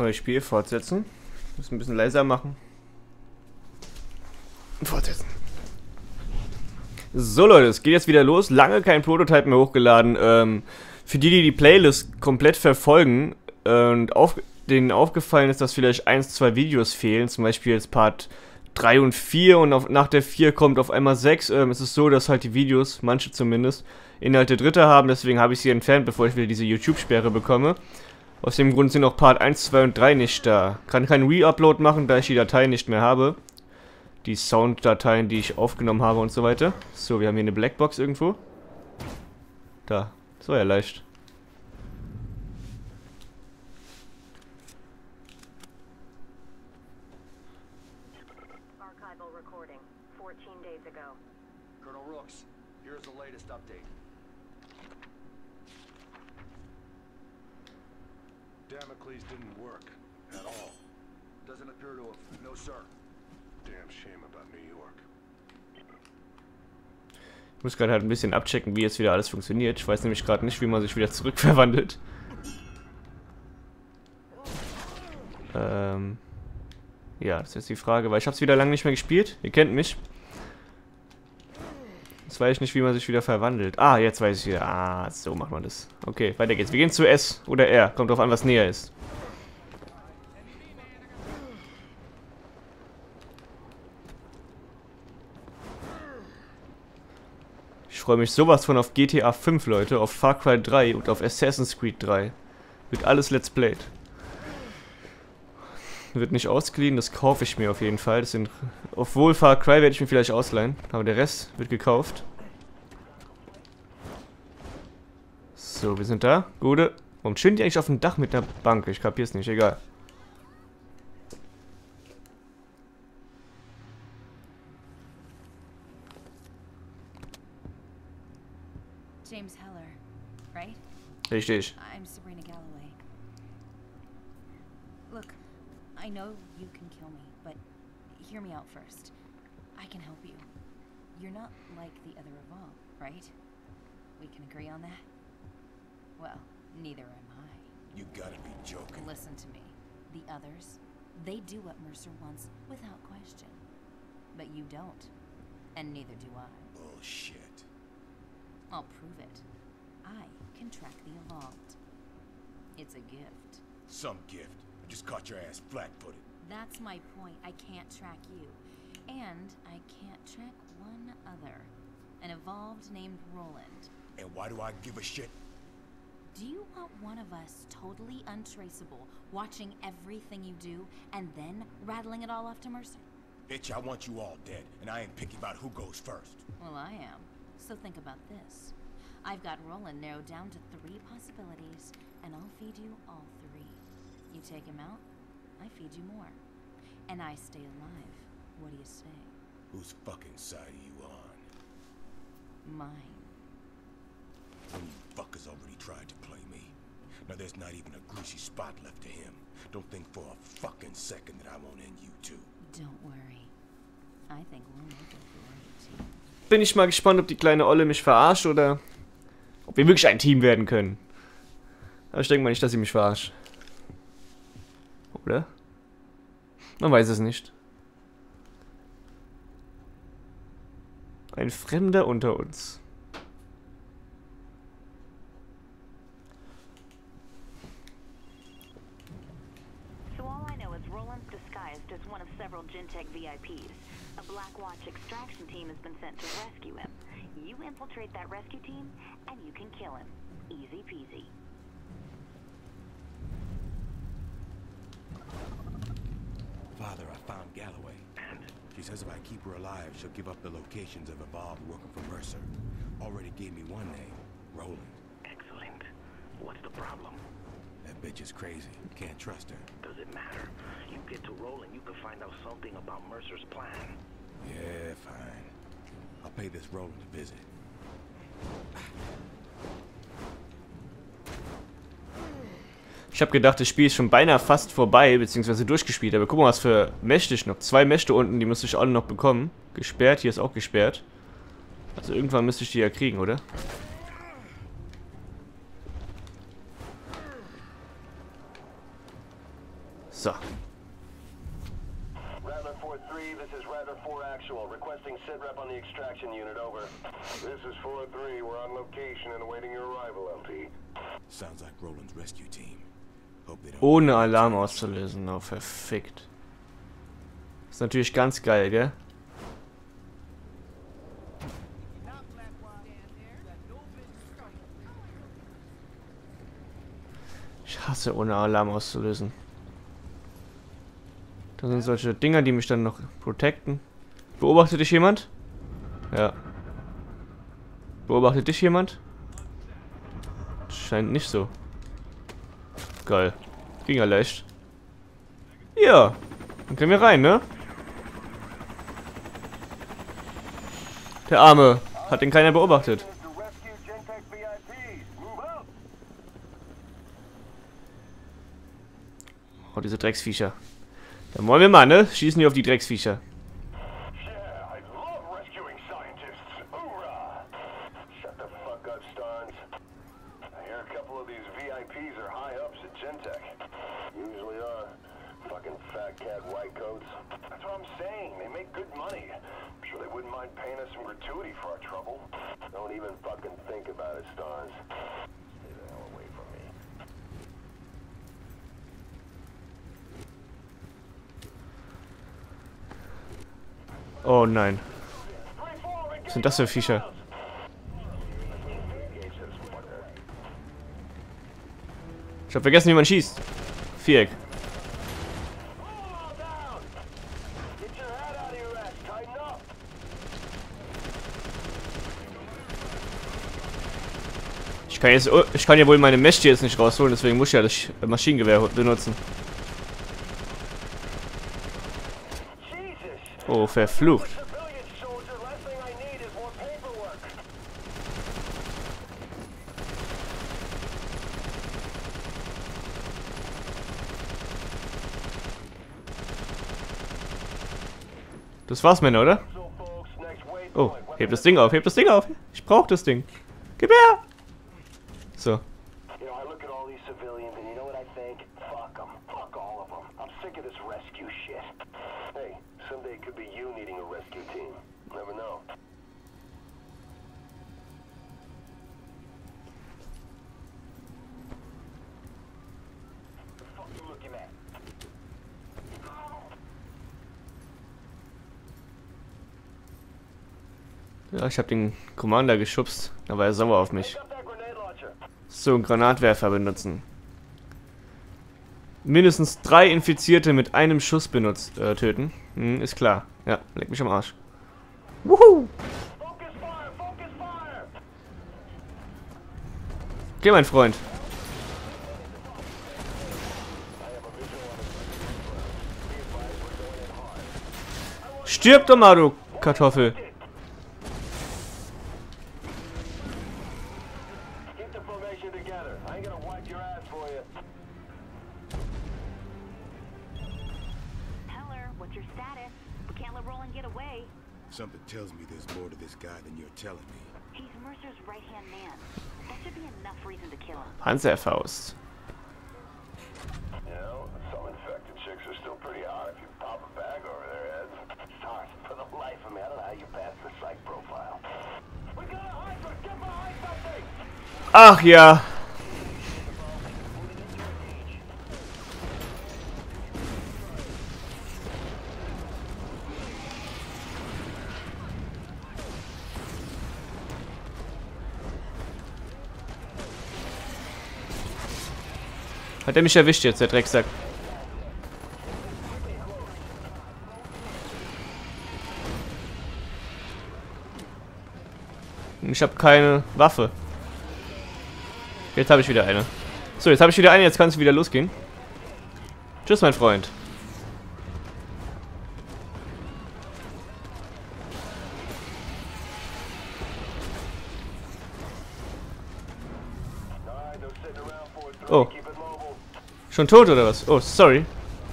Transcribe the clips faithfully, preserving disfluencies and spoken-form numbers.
Neues Spiel, fortsetzen. Muss ein bisschen leiser machen. Fortsetzen. So Leute, es geht jetzt wieder los. Lange kein Prototype mehr hochgeladen. Ähm, für die, die die Playlist komplett verfolgen äh, und auf, denen aufgefallen ist, dass vielleicht eins, zwei Videos fehlen, zum Beispiel jetzt Part drei und vier und auf, nach der vier kommt auf einmal sechs, ähm, es ist so, dass halt die Videos, manche zumindest, Inhalte Dritter haben, deswegen habe ich sie entfernt, bevor ich wieder diese YouTube-Sperre bekomme. Aus dem Grund sind auch Part eins, zwei und drei nicht da. Kann keinen Re-Upload machen, da ich die Dateien nicht mehr habe. Die Sounddateien, die ich aufgenommen habe und so weiter. So, wir haben hier eine Blackbox irgendwo. Da, das war ja leicht. Archival recording, fourteen days ago. Colonel Rooks, here's the latest update. Damocles didn't work at all. Doesn't appear to have. No, sir. Damn shame about New York. Ich muss gerade halt ein bisschen abchecken, wie jetzt wieder alles funktioniert. Ich weiß nämlich gerade nicht, wie man sich wieder zurückverwandelt. Ähm... Ja, das ist jetzt die Frage, weil ich habe es wieder lange nicht mehr gespielt. Ihr kennt mich. Jetzt weiß ich nicht, wie man sich wieder verwandelt. Ah, jetzt weiß ich wieder. Ah, so macht man das. Okay, weiter geht's. Wir gehen zu S oder R. Kommt drauf an, was näher ist. Ich freue mich sowas von auf G T A fünf, Leute, auf Far Cry drei und auf Assassin's Creed drei. Wird alles Let's Played. Wird nicht ausgeliehen, das kaufe ich mir auf jeden Fall. Das sind, obwohl Far Cry werde ich mir vielleicht ausleihen, aber der Rest wird gekauft. So, wir sind da. Gute. Warum chillen die eigentlich auf dem Dach mit einer Bank? Ich kapier's nicht, egal. James Heller, right? Richtig. I'm Sabrina Galloway. Look, I know you can kill me, but hear me out first. I can help you. You're not like the other Revolve, right? We can agree on that? Well, neither am I. You gotta be joking. Listen to me. The others, they do what Mercer wants without question. But you don't. And neither do I. Bullshit. I'll prove it. I can track the Evolved. It's a gift. Some gift. I just caught your ass flat-footed. That's my point. I can't track you. And I can't track one other. An Evolved named Roland. And why do I give a shit? Do you want one of us totally untraceable, watching everything you do, and then rattling it all off to Mercer? Bitch, I want you all dead, and I ain't picky about who goes first. Well, I am. So think about this. I've got Roland narrowed down to three possibilities, and I'll feed you all three. You take him out, I feed you more. And I stay alive. What do you say? Whose fucking side are you on? Mine. When you fuckers already tried to play me. Now there's not even a greasy spot left to him. Don't think for a fucking second that I won't end you too. Don't worry. I think we'll make it great. Bin ich mal gespannt, ob die kleine Olle mich verarscht oder ob wir wirklich ein Team werden können. Aber ich denke mal nicht, dass sie mich verarscht. Oder? Man weiß es nicht. Ein Fremder unter uns. So all I know is Roland's disguised as one of several Gentech V I Ps. A Black Watch extraction team has been sent to rescue him. You infiltrate that rescue team, and you can kill him. Easy peasy. Father, I found Galloway. And she says if I keep her alive, she'll give up the locations of Evolved working for Mercer. Already gave me one name, Roland. Excellent. What's the problem? That bitch is crazy. Can't trust her. Does it matter? You get to Roland, you can find out something about Mercer's plan. Yeah, fine. I'll pay this Roland a visit. Ich habe gedacht, das Spiel ist schon beinahe fast vorbei, beziehungsweise durchgespielt. Aber guck mal, was für Mächte ich noch. Zwei Mächte unten, die müsste ich alle noch bekommen. Gesperrt, hier ist auch gesperrt. Also irgendwann müsste ich die ja kriegen, oder? four three, this is Radar four Actual. Requesting sit rep on the extraction unit, over. This is four three, we're on location and awaiting your arrival, L P. Sounds like Roland's rescue team. Hope they don't... Ohne Alarm auszulösen. Oh, verfickt. Ist natürlich ganz geil, gell? Ich hasse, ohne Alarm auszulösen. Das sind solche Dinger, die mich dann noch protecten. Beobachtet dich jemand? Ja. Beobachtet dich jemand? Scheint nicht so. Geil. Ging ja leicht. Ja. Dann können wir rein, ne? Der Arme. Hat den keiner beobachtet. Oh, diese Drecksviecher. Dann wollen wir mal, ne? Schießen die auf die Drecksviecher. Yeah, I love rescuing scientists. Hoorah! Shut the fuck up, Starnes. I hear a couple of these V I Ps are high ups at Gentech. Usually are. Fucking fat cat white coats. That's what I'm saying. They make good money. I'm sure they wouldn't mind paying us some gratuity for our trouble. Don't even fucking think about it, Starnes. Stay the hell away from me. Oh nein. Was sind das für Viecher? Ich hab vergessen, wie man schießt. Viereck. Ich kann jetzt, ich kann ja wohl meine Mesh jetzt nicht rausholen, deswegen muss ich ja das Maschinengewehr benutzen. Oh, verflucht. Das war's, Männer, oder? Oh, heb das Ding auf, heb das Ding auf. Ich brauch das Ding. Gib her! So. Ja, ich habe den Commander geschubst, da war er sauer auf mich. So, einen Granatwerfer benutzen. Mindestens drei Infizierte mit einem Schuss benutzt, äh, töten. Hm, ist klar. Ja, leck mich am Arsch. Wuhu! Okay, mein Freund. Stirb doch mal, du Kartoffel. Something tells me there's more to this guy than you're telling me. He's Mercer's right-hand man. That should be enough reason to kill him. Panzerfaust. You know, some infected chicks are still pretty hot if you pop a bag over their heads. Sorry, for the life of me, I don't know how you pass the psych profile. We got a hyper! Get behind something! Ach ja. Hat er mich erwischt jetzt, der Drecksack. Ich habe keine Waffe. Jetzt habe ich wieder eine. So, jetzt habe ich wieder eine, jetzt kann es wieder losgehen. Tschüss, mein Freund. Oh. Schon tot oder was? Oh, sorry.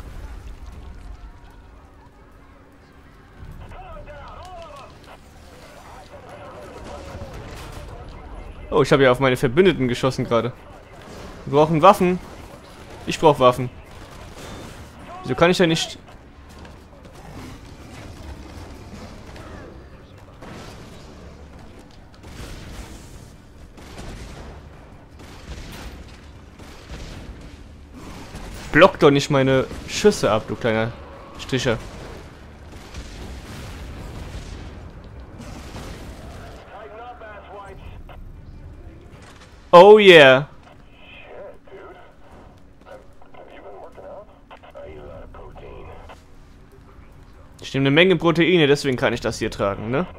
Oh, ich habe ja auf meine Verbündeten geschossen gerade. Wir brauchen Waffen. Ich brauche Waffen. Wieso kann ich da nicht... block doch nicht meine Schüsse ab, du kleiner Stricher. Oh yeah. Ich nehme eine Menge Proteine, deswegen kann ich das hier tragen, ne?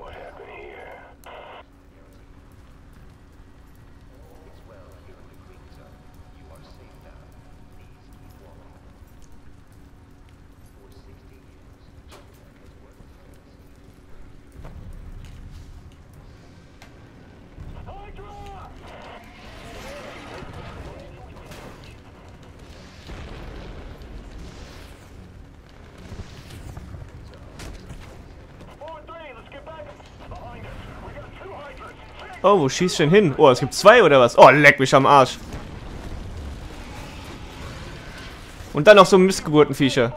Oh, wo schießt denn hin? Oh, es gibt zwei oder was? Oh, leck mich am Arsch. Und dann noch so Missgeburtenviecher.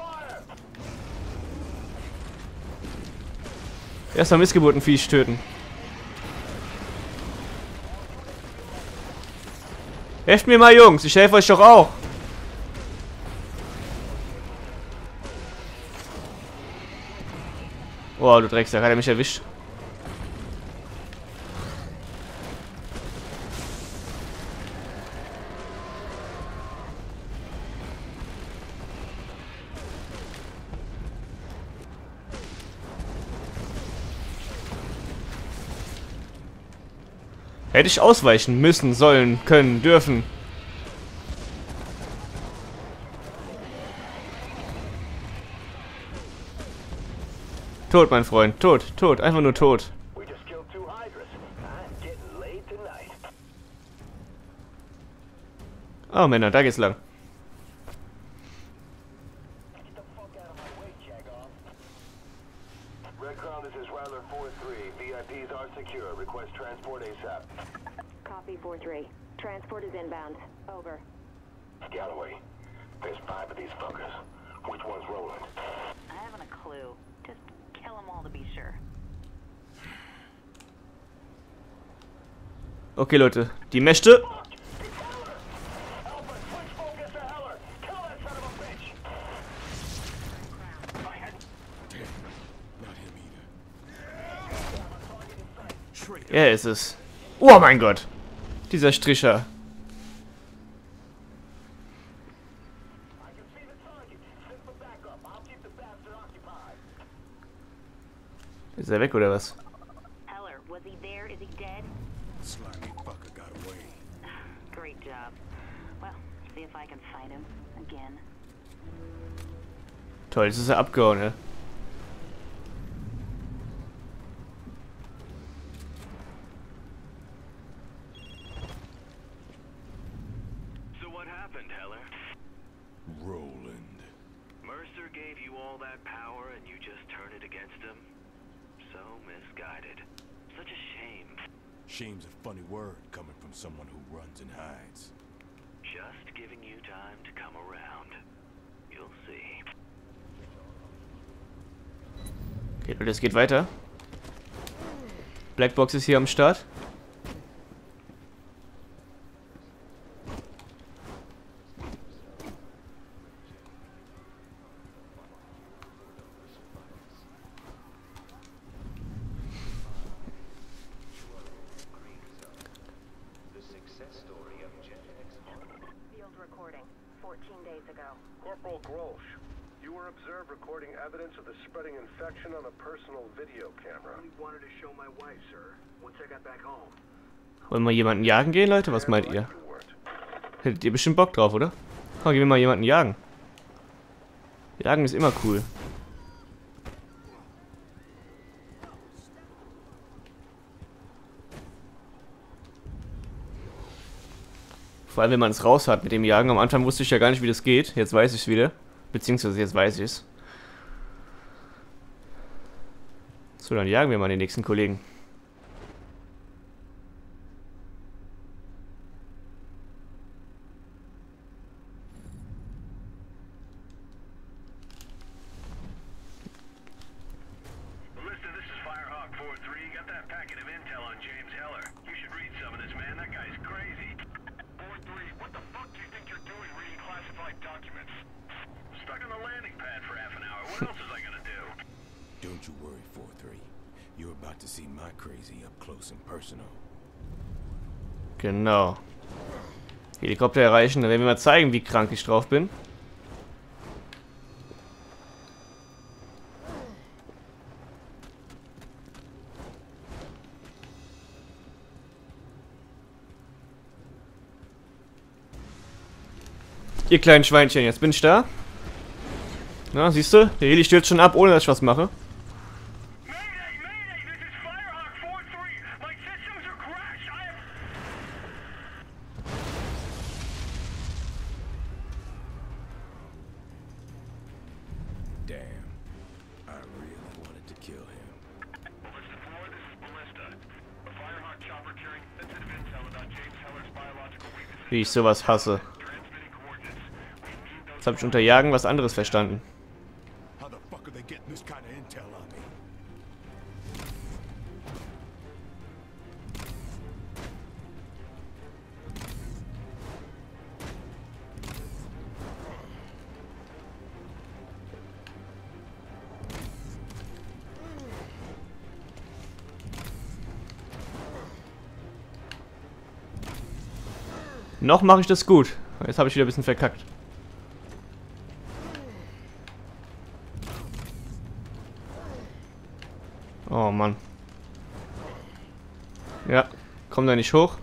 Erstmal Missgeburtenviech töten. Helft mir mal, Jungs. Ich helfe euch doch auch. Oh, du Drecksack. Hat er mich erwischt? Hätte ich ausweichen müssen, sollen, können, dürfen. Tot, mein Freund. Tot, tot. Einfach nur tot. Oh, Männer, da geht's lang. Copy four three. Transport is inbound. Over. Galloway, there's five of these fuckers. Which one's Roland? I haven't a clue. Just kill them all to be sure. Okay, Leute. Die Mächte. Er ist es. Oh mein Gott. Dieser Stricher. Ist er weg oder was? Heller, was he there? Is he dead? Slimy fucker got away. Great job. Well, see if I can find him again. Toll, jetzt ist er abgehauen, ne? So what happened, Heller? Roland. Mercer gave you all that power and you just turn it against him? So misguided. Such a shame. Shame's a funny word coming from someone who runs and hides. Just giving you time to come around. You'll see. Okay, Leute, es geht weiter. Blackbox ist hier am Start. Corporal Grolsch, you were observed recording evidence of the spreading infection on a personal video camera. I wanted to show my wife, sir, once I got back home. Wollen wir jemanden jagen gehen, Leute? Was meint ihr? Hättet ihr bestimmt Bock drauf, oder? Komm, gehen wir mal jemanden jagen. Jagen ist immer cool. Vor allem, wenn man es raus hat mit dem Jagen. Am Anfang wusste ich ja gar nicht, wie das geht. Jetzt weiß ich es wieder. Beziehungsweise jetzt weiß ich es. So, dann jagen wir mal den nächsten Kollegen. Melissa, this is Firehawk four three. Got that packet of intel on James Heller. You should read some of this, man. That guy's crazy. four three, what the fuck do you think you're doing reading classified documents? What else was I gonna do? Don't you worry, four three. You're about to see my crazy up close and personal. Genau. Helikopter erreichen, dann werden wir mal zeigen, wie krank ich drauf bin. Ihr kleinen Schweinchen, jetzt bin ich da. Na, siehst du? Der Heli stürzt schon ab, ohne dass ich was mache. Mayday, Mayday, this is Firehawk four three. My systems are crashed. I am... Damn. I really wanted to kill him. Ballista four, this is Ballista. A Firehawk chopper carrying sensitive intel about James Heller's biological weaknesses. Wie ich sowas hasse. Transmitting coordinates. We need those... Jetzt habe ich unter Jagen was anderes verstanden. How the fuck are they getting this kind of intel on me? Noch mache ich das gut. Jetzt habe ich wieder ein bisschen verkackt. Oh Mann. Ja, komm da nicht hoch.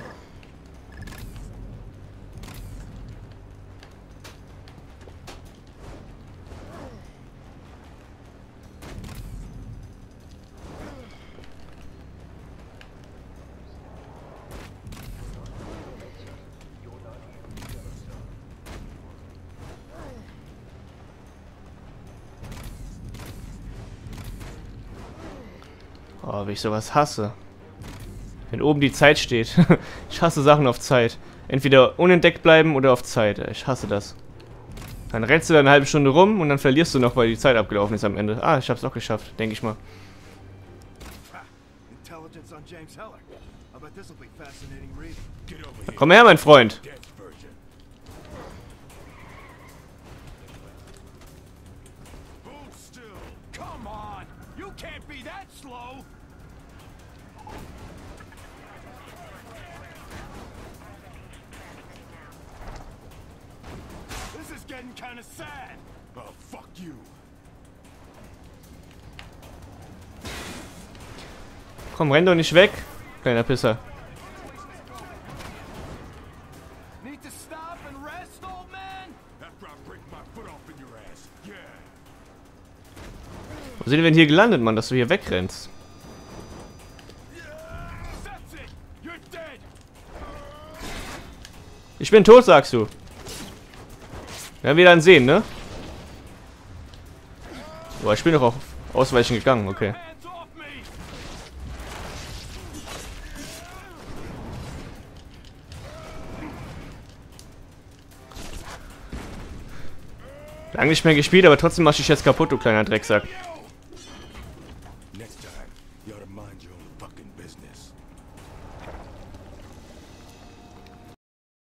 Oh, wie ich sowas hasse. Wenn oben die Zeit steht. Ich hasse Sachen auf Zeit. Entweder unentdeckt bleiben oder auf Zeit. Ich hasse das. Dann rennst du da eine halbe Stunde rum und dann verlierst du noch, weil die Zeit abgelaufen ist am Ende. Ah, ich hab's doch geschafft, denke ich mal. Intelligence on James Heller. I bet this'll be fascinating reading. Get over here. Komm her, mein Freund. Dead virgin. Hold still. Come on. You can't be that slow. This is getting kind of sad. Oh, fuck you. Komm, renn doch nicht weg, kleiner Pisser. Need to stop and rest, old man? After I break my foot off in your ass. Yeah. Wo sind wir denn hier gelandet, Mann, dass du hier wegrennst? That's it. You're dead. Ich bin tot, sagst du. Werden wir dann sehen, ne? Boah, ich bin doch auf Ausweichen gegangen, okay. Hands off me. Lang nicht mehr gespielt, aber trotzdem mach ich jetzt kaputt, du kleiner Drecksack. Next time, you ought to mind your own fucking business.